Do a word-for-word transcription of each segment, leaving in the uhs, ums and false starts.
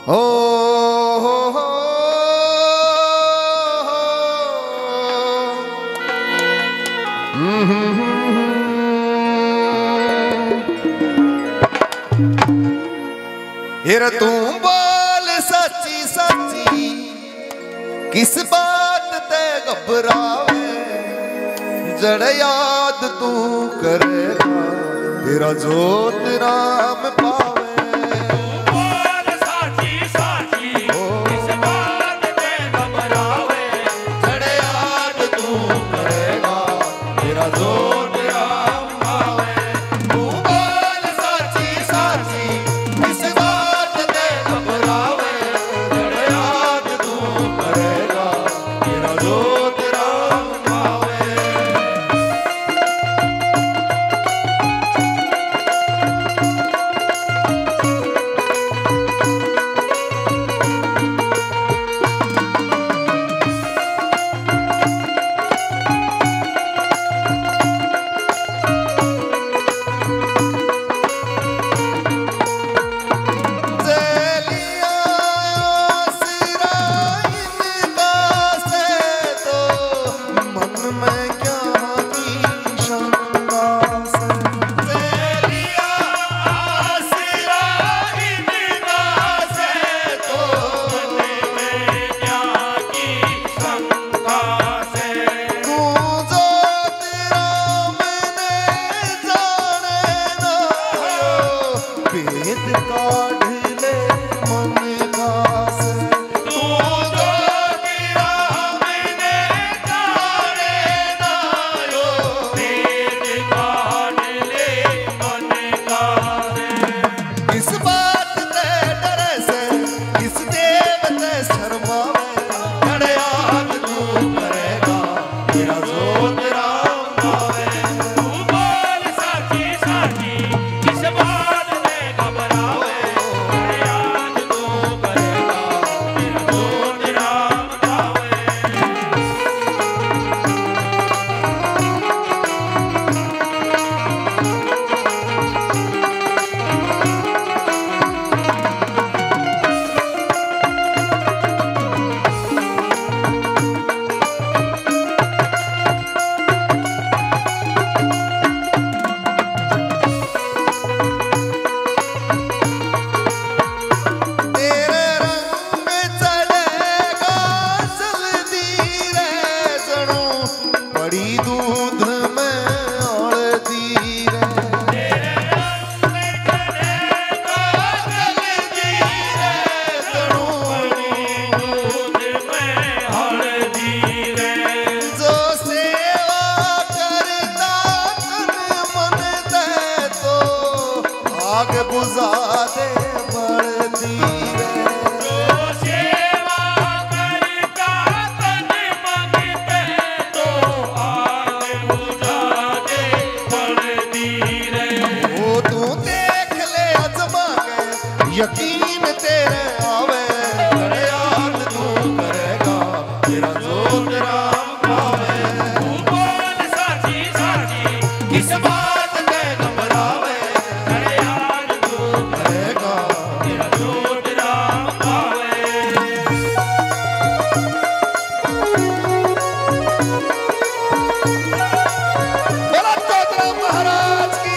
हो हो हो हिर तू बोल सच्ची सच्ची किस बात ते घबरावे जड़ याद तू करेगा तेरा जोत राम पावे यकीन तेरे आवे तेरे याद तू करेगा तेरा जोत राम पावे तू बोल साची साची किस बात ते घबरावे तेरे याद तू करेगा तेरा जोत राम पावे बोला जोत राम महाराज की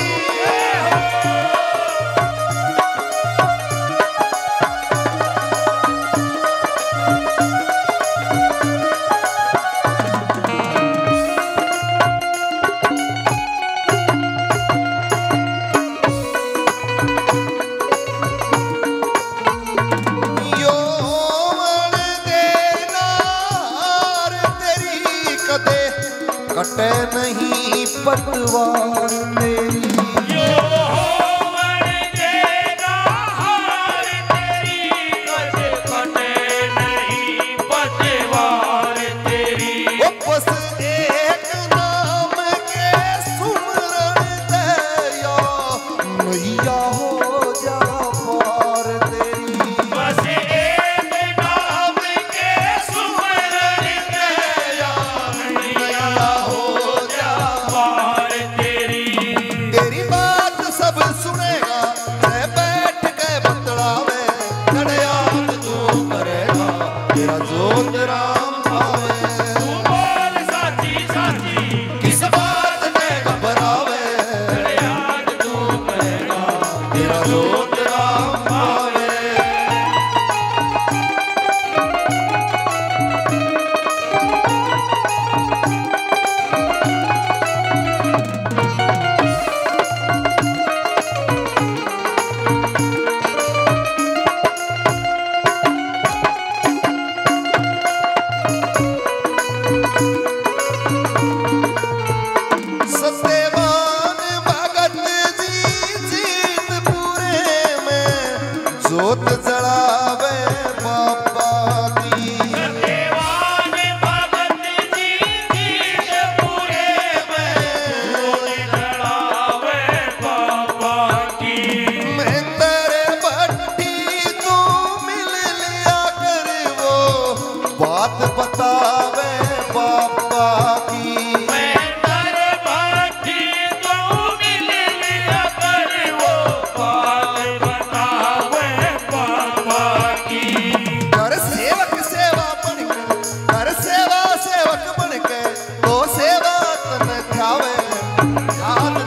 कटे नहीं पतवार मेरी यो होवन देना हार तेरी कटे कटे नहीं पतवार तेरी वो बस एक नाम के सुमरन दे या मैया हो जा पार तेरी बस एक नाम के सुमरन दे या मैया तेरी बात हाथ